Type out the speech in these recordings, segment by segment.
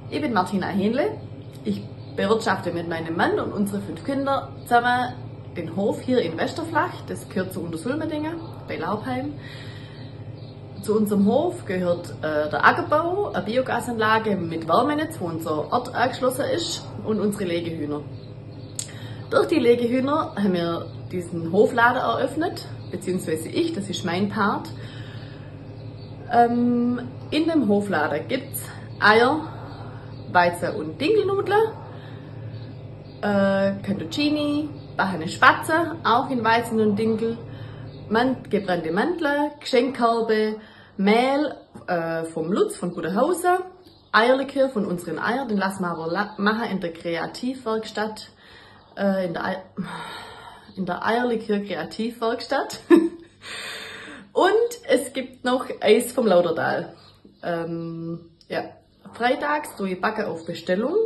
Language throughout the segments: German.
Ich bin Martina Hähnle. Ich bewirtschafte mit meinem Mann und unseren 5 Kindern zusammen den Hof hier in Westerflach. Das gehört zu Untersulmedingen bei Laubheim. Zu unserem Hof gehört der Ackerbau, eine Biogasanlage mit Wärmenetz, wo unser Ort angeschlossen ist, und unsere Legehühner. Durch die Legehühner haben wir diesen Hofladen eröffnet, beziehungsweise ich, das ist mein Part. In dem Hofladen gibt es Eier, Weizen- und Dinkelnudeln, Cantuccini, backene Spatzen, auch in Weizen und Dinkel, gebrannte Mandeln, Geschenkkörbe, Mehl vom Lutz von Guterhausen, Eierlikör von unseren Eiern, den lassen wir aber machen in der Kreativwerkstatt, in der Eierlikör-Kreativwerkstatt. Und es gibt noch Eis vom Lautertal. Ja. Freitags tue ich Backen auf Bestellung.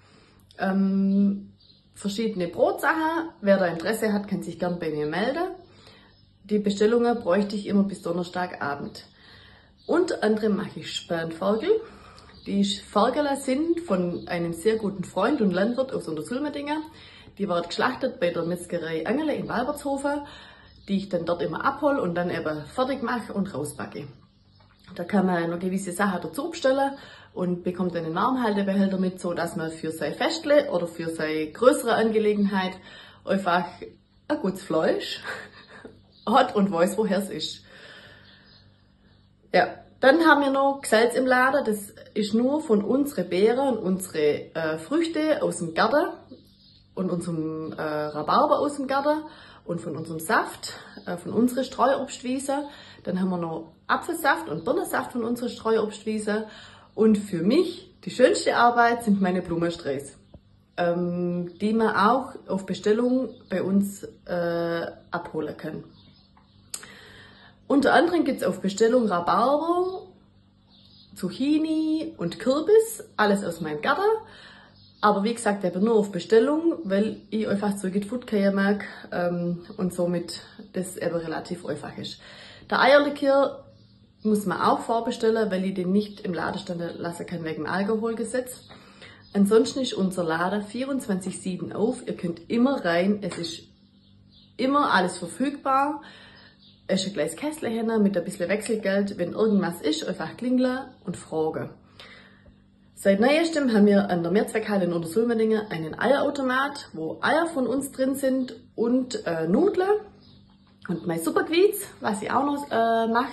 Verschiedene Brotsachen. Wer da Interesse hat, kann sich gern bei mir melden. Die Bestellungen bräuchte ich immer bis Donnerstagabend. Unter anderem mache ich Spänferkel. Die Ferkel sind von einem sehr guten Freund und Landwirt aus Untersulmedingen. Die wird geschlachtet bei der Metzgerei Angele in Walbertshofen, die ich dann dort immer abhole und dann eben fertig mache und rausbacke. Da kann man noch gewisse Sachen dazu bestellen und bekommt einen Warmhaltebehälter mit, so dass man für sein Festle oder für seine größere Angelegenheit einfach ein gutes Fleisch hat und weiß, woher es ist. Ja, dann haben wir noch Salz im Laden. Das ist nur von unseren Beeren und unsere Früchte aus dem Garten und unserem Rhabarber aus dem Garten und von unserem Saft, von unserer Streuobstwiese. Dann haben wir noch Apfelsaft und Birnensaft von unserer Streuobstwiese. Und für mich die schönste Arbeit sind meine Blumensträuße, die man auch auf Bestellung bei uns abholen kann. Unter anderem gibt es auf Bestellung Rhabarber, Zucchini und Kürbis, alles aus meinem Garten. Aber wie gesagt, eben nur auf Bestellung, weil ich einfach so gut Food mag und somit das eben relativ einfach ist. Der Eierlikör muss man auch vorbestellen, weil ich den nicht im Laden stehen lassen kann wegen dem Alkoholgesetz. Ansonsten ist unser Laden 24/7 auf. Ihr könnt immer rein, es ist immer alles verfügbar. Es ist ein kleines Kästchen hin mit ein bisschen Wechselgeld. Wenn irgendwas ist, einfach klingeln und fragen. Seit neuestem haben wir an der Mehrzweckhalle in Untersulmedingen einen Eierautomat, wo Eier von uns drin sind und Nudeln und mein Superquiz, was ich auch noch mache.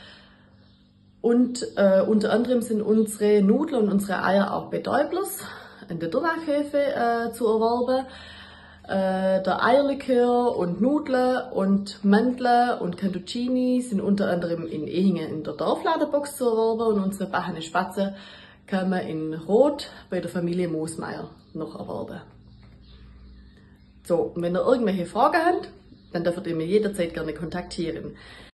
Und unter anderem sind unsere Nudeln und unsere Eier auch bei Däublers an der Durlachhöfe zu erwerben. Der Eierlikör und Nudeln und Mandeln und Cantuccini sind unter anderem in Ehingen in der Dorfladenbox zu erwerben und unsere backene Spatzen kann man in Rot bei der Familie Moosmeier noch erwerben. So, und wenn ihr irgendwelche Fragen habt, dann dürft ihr mir jederzeit gerne kontaktieren.